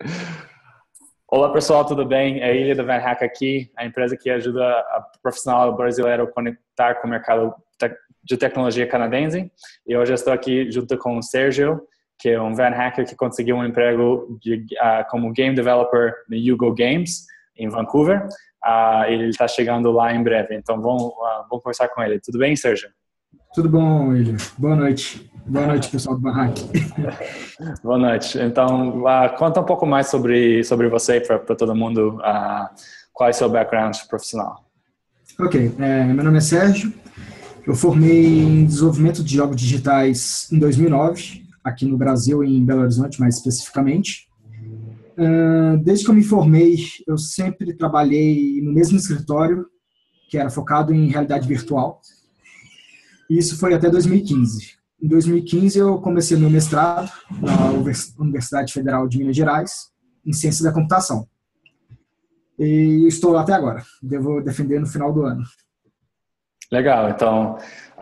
Olá pessoal, tudo bem? É a Ilha do Van Hack aqui, a empresa que ajuda a profissional brasileiro a conectar com o mercado de tecnologia canadense. E hoje eu estou aqui junto com o Sérgio, que é um Van Hacker que conseguiu um emprego como Game Developer no Yugo Games, em Vancouver. Ele está chegando lá em breve, então vamos conversar com ele. Tudo bem, Sérgio? Tudo bom, William? Boa noite. Boa noite, pessoal do Van Hack. Boa noite. Então, conta um pouco mais sobre você para todo mundo. Qual é o seu background profissional? Ok, meu nome é Sérgio. Eu formei em desenvolvimento de jogos digitais em 2009, aqui no Brasil, em Belo Horizonte, mais especificamente. Desde que eu me formei, eu sempre trabalhei no mesmo escritório, que era focado em realidade virtual. E isso foi até 2015. Em 2015, eu comecei meu mestrado na Universidade Federal de Minas Gerais, em Ciência da Computação. E estou lá até agora. Devo defender no final do ano. Legal, então...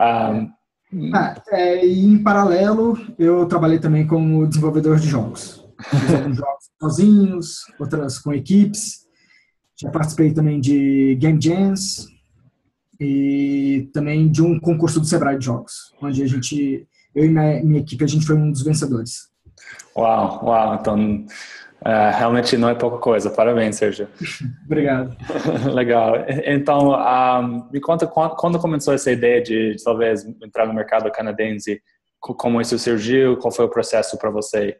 E em paralelo, eu trabalhei também como desenvolvedor de jogos. Fiz alguns jogos sozinhos, outras com equipes. Já participei também de Game Jams e também de um concurso do Sebrae de jogos, onde eu e minha equipe, a gente foi um dos vencedores. Uau, então realmente não é pouca coisa. Parabéns, Sérgio. Obrigado. Legal. Então, me conta quando começou essa ideia de talvez entrar no mercado canadense, como isso surgiu, qual foi o processo para você?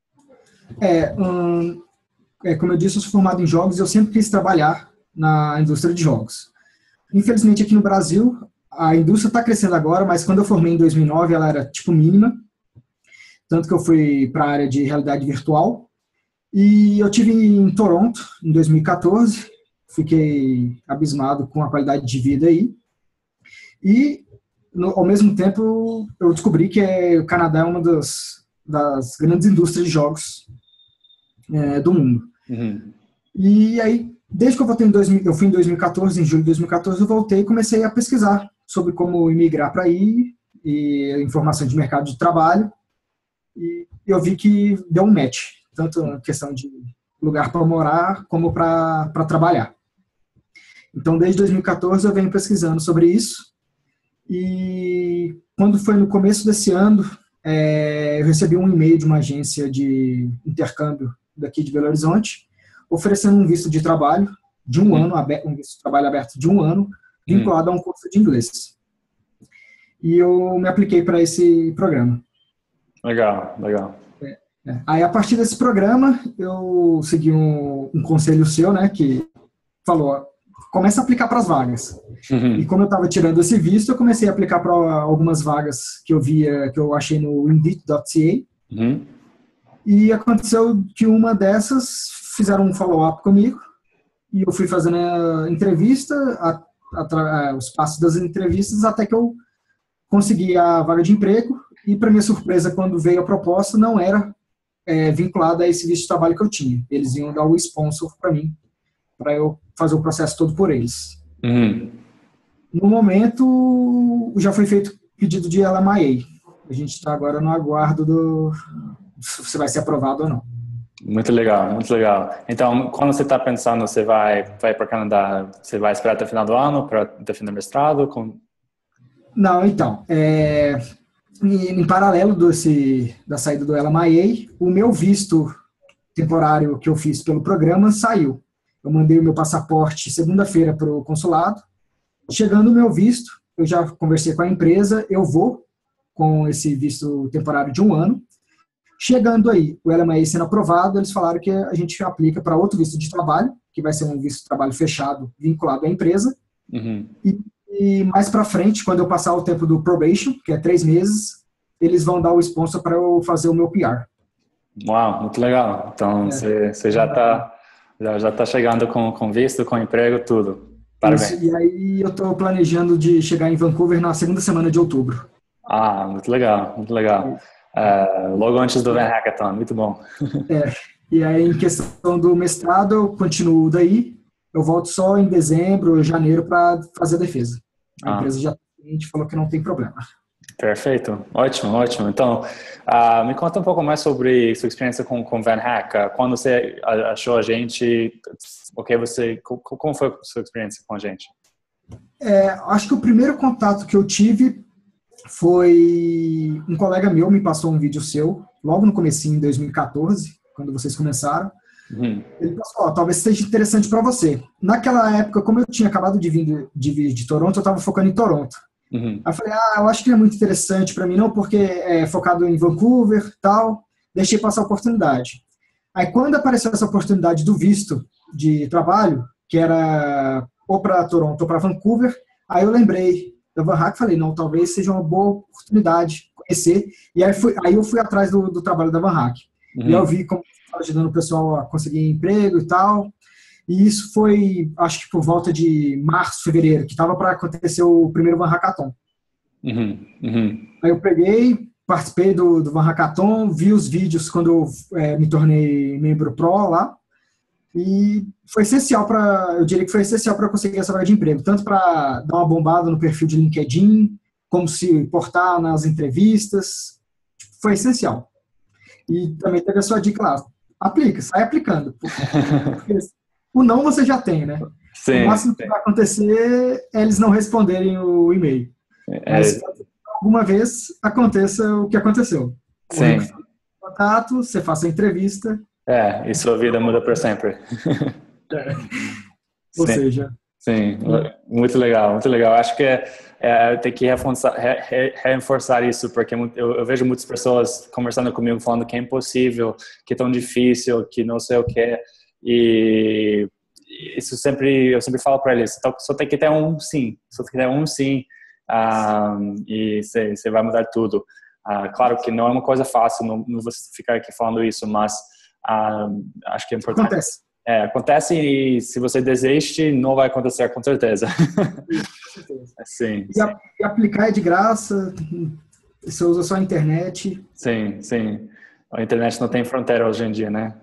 Como eu disse, eu sou formado em jogos e eu sempre quis trabalhar na indústria de jogos. Infelizmente, aqui no Brasil, a indústria está crescendo agora, mas quando eu formei em 2009, ela era tipo mínima, tanto que eu fui para a área de realidade virtual. E eu tive em Toronto, em 2014, fiquei abismado com a qualidade de vida aí. E, ao mesmo tempo, eu descobri que o Canadá é uma das grandes indústrias de jogos do mundo. Uhum. E aí, desde que eu fui em 2014, em julho de 2014, eu voltei e comecei a pesquisar sobre como imigrar para aí, e informação de mercado de trabalho, e eu vi que deu um match, tanto na questão de lugar para morar, como para trabalhar. Então, desde 2014, eu venho pesquisando sobre isso, e quando foi no começo desse ano, eu recebi um e-mail de uma agência de intercâmbio daqui de Belo Horizonte, oferecendo um visto de trabalho de um ano, um visto de trabalho aberto de um ano, vinculado a um curso de inglês. E eu me apliquei para esse programa. Legal. Aí, a partir desse programa, eu segui um conselho seu, né, que falou, começa a aplicar para as vagas. Uhum. E como eu estava tirando esse visto, eu comecei a aplicar para algumas vagas que eu achei no Indeed.ca. Uhum. E aconteceu que uma dessas fizeram um follow-up comigo e eu fui fazendo a entrevista, os passos das entrevistas, até que eu consegui a vaga de emprego. E, para minha surpresa, quando veio a proposta, não era vinculada a esse visto de trabalho que eu tinha. Eles iam dar o sponsor para mim, para eu fazer o processo todo por eles. Uhum. No momento, já foi feito pedido de LMIA. A gente está agora no aguardo se você vai ser aprovado ou não. Muito legal. Então, quando você está pensando, você vai para o Canadá, você vai esperar até o final do ano para defender o mestrado? Não, então, em paralelo da saída do LMIA, o meu visto temporário que eu fiz pelo programa saiu. Eu mandei o meu passaporte segunda-feira para o consulado. Chegando o meu visto, eu já conversei com a empresa, eu vou com esse visto temporário de um ano. Chegando aí, o LMIA sendo aprovado, eles falaram que a gente aplica para outro visto de trabalho, que vai ser um visto de trabalho fechado, vinculado à empresa. Uhum. E mais para frente, quando eu passar o tempo do probation, que é 3 meses, eles vão dar o sponsor para eu fazer o meu PR. Uau, muito legal. Então, você já está chegando com visto, com emprego, tudo. Parabéns. Isso, e aí eu estou planejando de chegar em Vancouver na segunda semana de outubro. Muito legal. Logo antes do Van Hackathon, muito bom. E aí, em questão do mestrado, eu continuo daí. Eu volto só em dezembro, janeiro, para fazer a defesa. A empresa já falou que não tem problema. Perfeito, ótimo, ótimo. Então, me conta um pouco mais sobre sua experiência com VanHack. Quando você achou a gente, como foi a sua experiência com a gente? Acho que o primeiro contato que eu tive foi um colega meu me passou um vídeo seu, logo no comecinho, em 2014, quando vocês começaram. Ele passou, talvez seja interessante para você. Naquela época, como eu tinha acabado de vir de Toronto, eu estava focando em Toronto. Aí eu falei, eu acho que não é muito interessante para mim não, porque é focado em Vancouver e tal, deixei passar a oportunidade. Aí quando apareceu essa oportunidade do visto de trabalho, que era ou para Toronto ou para Vancouver, aí eu lembrei da VanHack e falei, não, talvez seja uma boa oportunidade conhecer, e aí eu fui atrás do trabalho da VanHack. E aí eu vi como estava ajudando o pessoal a conseguir emprego e tal. E isso foi, acho que por volta de março, fevereiro, que estava para acontecer o primeiro Van Hackathon. Aí eu peguei, participei do Van Hackathon, vi os vídeos quando eu me tornei membro Pro lá, e foi essencial eu diria que foi essencial para conseguir essa vaga de emprego, tanto para dar uma bombada no perfil de LinkedIn, como se portar nas entrevistas, foi essencial. E também teve a sua dica lá, aplica, sai aplicando, porque o não você já tem, né? Sim, o máximo que vai acontecer é eles não responderem o e-mail. Mas alguma vez aconteça o que aconteceu. Sim. Contato, você faça a entrevista. E sua vida muda para sempre. Ou seja... Sim, muito legal, muito legal. Acho que tem que reforçar isso, porque eu vejo muitas pessoas conversando comigo falando que é impossível, que é tão difícil, que não sei o que. E isso eu sempre falo para eles, só tem que ter um sim, e você vai mudar tudo. Claro que não é uma coisa fácil, não vou ficar aqui falando isso, mas acho que é importante. Acontece e se você desiste, não vai acontecer com certeza. Sim. E aplicar é de graça, você usa só a internet. Sim. A internet não tem fronteira hoje em dia, né?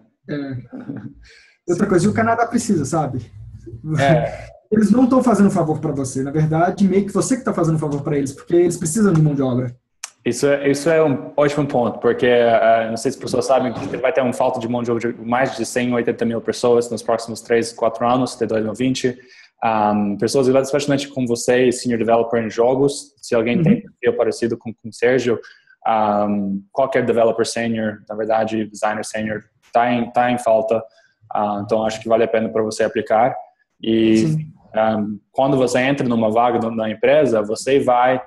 Outra coisa, e o Canadá precisa, sabe? Eles não estão fazendo um favor para você. Na verdade, meio que você que está fazendo um favor para eles, porque eles precisam de mão de obra. Isso é um ótimo ponto, porque não sei se as pessoas sabem que vai ter um falta de mão de obra de mais de 180 mil pessoas nos próximos 3, 4 anos, de 2020. Pessoas, especialmente como você, senior developer em jogos, se alguém tem perfil parecido com o Sérgio, qualquer developer senior, na verdade, designer senior, tá em falta. Então, acho que vale a pena para você aplicar. E quando você entra numa vaga na empresa, você vai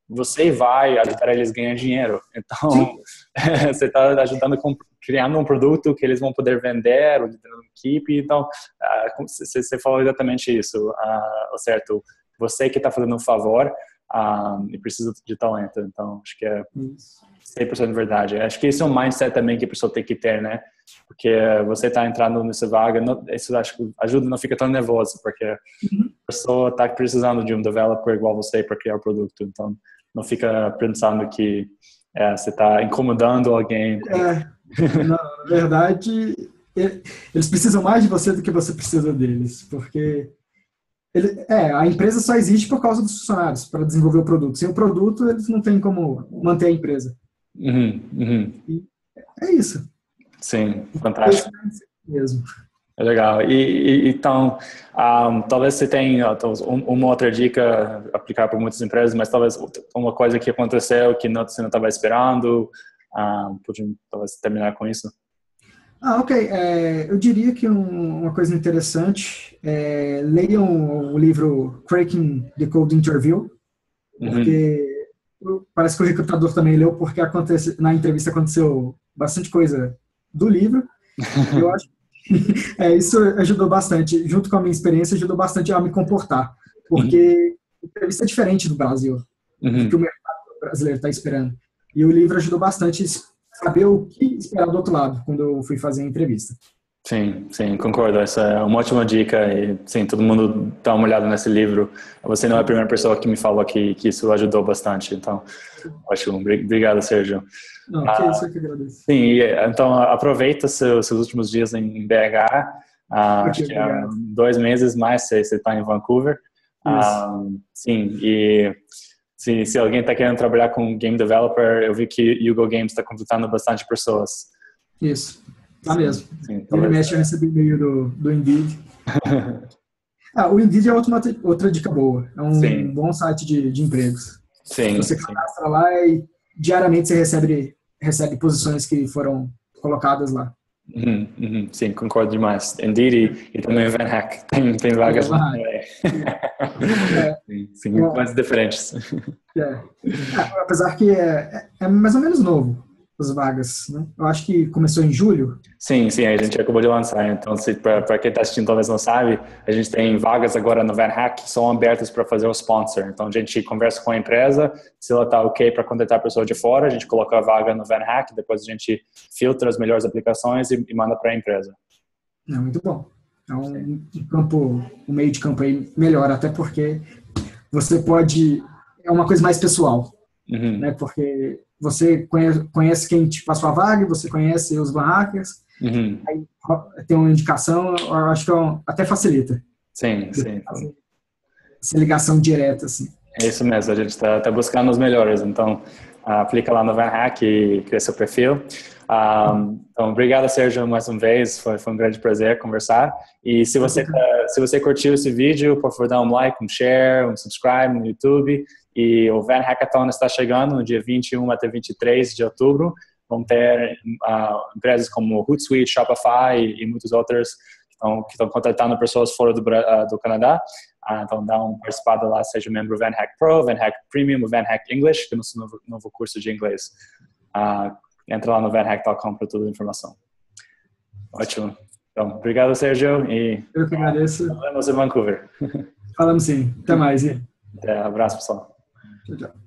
ajudar eles a ganhar dinheiro. Então, você está ajudando criando um produto que eles vão poder vender, ou liderando uma equipe. Então, você falou exatamente isso, certo? Você que está fazendo um favor e precisa de talento. Então, acho que é 100% verdade. Acho que isso é um mindset também que a pessoa tem que ter, né? Porque você está entrando nessa vaga, isso acho que ajuda, não fica tão nervoso, porque a pessoa está precisando de um developer igual você para criar o produto. Então, não fica pensando que você está incomodando alguém. Na verdade, eles precisam mais de você do que você precisa deles, porque a empresa só existe por causa dos funcionários, para desenvolver o produto. Sem o produto, eles não têm como manter a empresa. E é isso. Sim, fantástico. É mesmo. É legal. Então, talvez você tenha uma outra dica aplicar para muitas empresas, mas talvez uma coisa que aconteceu que você não estava esperando. Pode talvez terminar com isso? Ok. Eu diria que uma coisa interessante leiam o livro Cracking the Code Interview, porque parece que o recrutador também leu, porque na entrevista aconteceu bastante coisa do livro. Eu acho que isso ajudou bastante, junto com a minha experiência, ajudou bastante a me comportar, porque a entrevista é diferente do Brasil, do que o mercado brasileiro está esperando. E o livro ajudou bastante a saber o que esperar do outro lado, quando eu fui fazer a entrevista. Sim, concordo. Essa é uma ótima dica e, sim, todo mundo dá uma olhada nesse livro. Você não é a primeira pessoa que me falou que isso ajudou bastante, então, ótimo. Obrigado, Sérgio. Não, que isso eu que agradeço. Sim, então aproveita seus últimos dias em BH. Acho que 2 meses mais você está em Vancouver. Sim, e se alguém está querendo trabalhar com game developer, eu vi que Yugo Games está contratando bastante pessoas. Isso, tá mesmo. Sim, Ele mexe, eu recebi e-mail do Indeed. O Indeed é outra dica boa. É um bom site de empregos. Sim. Você cadastra lá e diariamente você recebe posições que foram colocadas lá. Sim, concordo demais. Indeed e também VanHack. Tem vagas lá também. Sim, mas diferentes. Apesar que é mais ou menos novo as vagas, né? Eu acho que começou em julho. Sim, a gente acabou de lançar. Então, para quem está assistindo talvez não sabe, a gente tem vagas agora no VanHack que são abertas para fazer o sponsor. Então, a gente conversa com a empresa, se ela está ok para contratar a pessoa de fora, a gente coloca a vaga no VanHack, depois a gente filtra as melhores aplicações e manda para a empresa. É muito bom. É um meio de campo aí melhor, até porque você pode... É uma coisa mais pessoal, né? Porque você conhece quem te passou a vaga, você conhece os VanHackers, aí tem uma indicação, eu acho que até facilita. Sim. Essa ligação direta, assim. É isso mesmo, a gente está buscando os melhores, então aplica lá no VanHack e cria seu perfil. Então, obrigado, Sérgio, mais uma vez, foi um grande prazer conversar. E se você curtiu esse vídeo, por favor, dá um like, um share, um subscribe no YouTube. E o Van Hackathon está chegando no dia 21 até 23 de outubro. Vão ter empresas como Hootsuite, Shopify e muitas outras que estão contratando pessoas fora do Canadá. Então, dá uma participada lá, seja membro VanHack Pro, VanHack Premium, VanHack English, que é o nosso novo curso de inglês. Entra lá no vanhack.com para toda a informação. Ótimo. Então, obrigado, Sérgio. E eu que agradeço. Falamos em Vancouver. Falamos sim. Até mais. Até, abraço, pessoal. Tchau.